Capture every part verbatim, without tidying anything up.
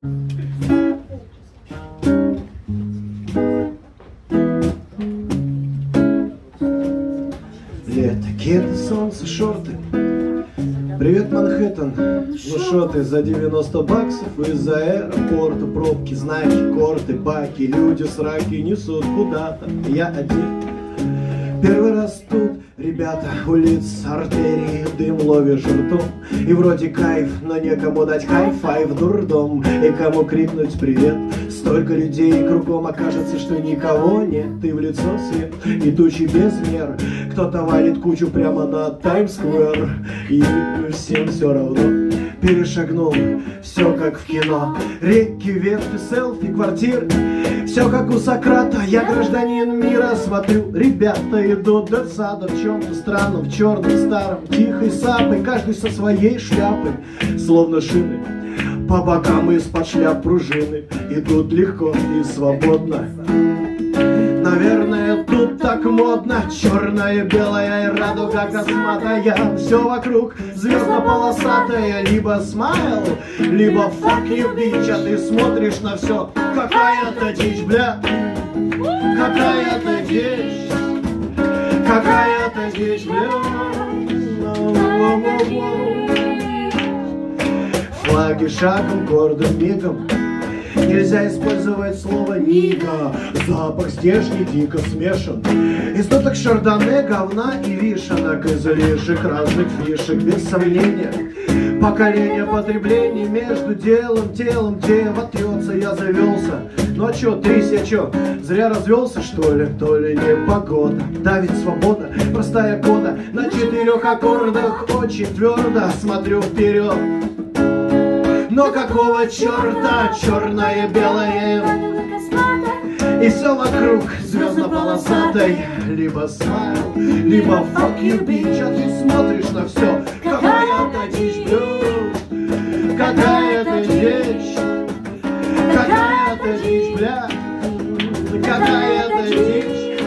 Лето, кеды, солнце, шорты. Привет, Манхэттен. Ну шо ты, за девяносто баксов из-за аэропорта пробки, знаки, корты, баки, люди сраки несут куда-то. Я один. Первый раз тут, ребята, улиц, артерии, дым ловишь ртом. И вроде кайф, но некому дать хай-файв, дурдом. И кому крикнуть привет. Столько людей кругом, окажется, что никого нет. Ты в лицо свет, идущий без мер. Кто-то валит кучу прямо на Таймс-сквер. И всем все равно. Перешагнул, все как в кино. Реки, ветки, селфи, квартиры. Все как у Сократа, я гражданин мира. Смотрю, ребята идут до сада в чем-то странном, в черном, старом, тихой сапой, каждый со своей шляпой, словно шины. По бокам из-под шляп пружины идут легко и свободно. Наверное, тут так модно. Черная, белая и радуга косматая. Все вокруг звездно-полосатая. Либо смайл, либо fuck you, bitch. А ты смотришь на все. Какая-то дичь, бля. Какая-то дичь. Какая-то дичь, бля. Флаги шагом, гордым мигом. Нельзя использовать слово «нига». Запах здешний дико смешан. Из ноток шардоне, говна и вишенок, из лишек разных фишек, без сомнения. Поколение потребления между делом, телом, дева трется, я завелся. Ну а чё, трясся, чё, зря развелся, что ли? То ли не погода, да ведь свобода, простая кода. На четырех аккордах очень твердо смотрю вперед. Но какого черта, черное, белое, и все вокруг звездно-полосатой. Либо смайл, либо fuck you, bitch. А ты смотришь на все. Какая-то дичь, бля. Какая-то дичь. Какая-то дичь, бля. Какая-то дичь.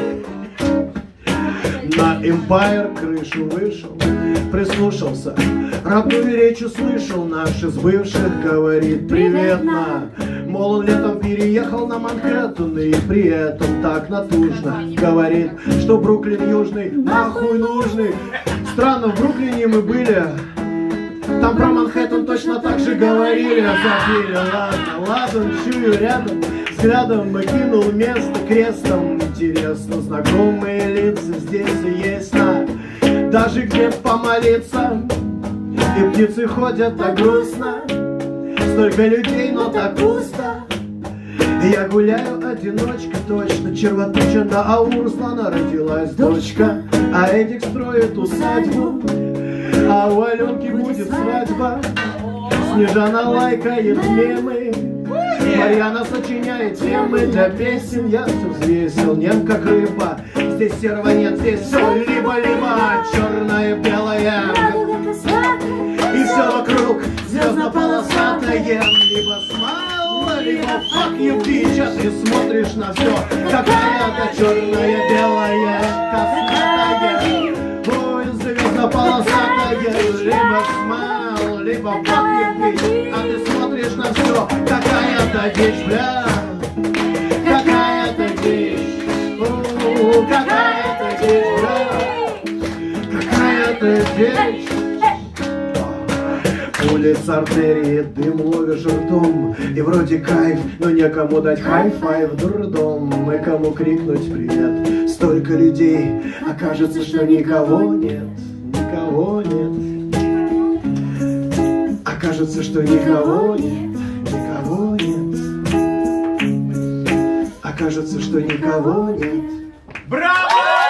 На Empire крышу вышел, прислушался, родную речь услышал, наш из бывших говорит приветно. Мол, он летом переехал на Манхэттен и при этом так натужно говорит, что Бруклин южный нахуй нужный. Странно, в Бруклине мы были, там про Манхэттен точно так же говорили. Забили, ладно, ладно, чую рядом, взглядом окинул место крестом. Интересно, знакомые лица здесь и есть, на даже где помолиться. И птицы ходят так грустно, столько людей, но так пусто. Я гуляю одиночка, точно, червоточина, а у Руслана родилась дочка. А Эдик строит усадьбу, а у Аленки будет свадьба. Снежана лайкает мемы, Марьяна сочиняет темы для песен. Я все взвесил, нем как рыба. Здесь серого нет, здесь все либо-либо. Черное, белое, и все вокруг звездно-полосатое. Либо смайл, либо fuck you, bitch. А ты смотришь на все. Какая-то черная, белая, косматая. Ой, звездно-полосатая. Либо смайл, либо fuck you, bitch. А ты смотришь на все. Какая-то дичь, бля. Какая-то дичь. Какая-то дичь, бля. Какая-то дичь. Улица, артерии, дым ловишь ртом. И вроде кайф, но некому дать хай-файв, дурдом. И кому крикнуть привет. Столько людей, окажется, что никого нет. Никого нет. Окажется, что никого нет. Никого нет. Окажется, что никого нет. Браво!